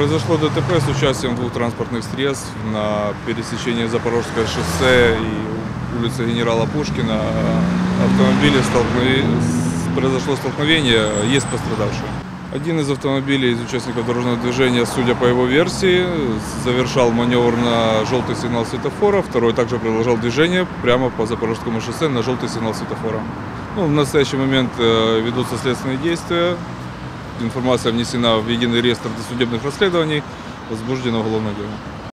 Произошло ДТП с участием двух транспортных средств на пересечении Запорожского шоссе и улицы генерала Пушкина. Произошло столкновение, есть пострадавшие. Один из автомобилей, из участников дорожного движения, судя по его версии, завершал маневр на желтый сигнал светофора, второй также продолжал движение прямо по Запорожскому шоссе на желтый сигнал светофора. В настоящий момент ведутся следственные действия, информация внесена в единый реестр досудебных расследований, возбуждено уголовное дело.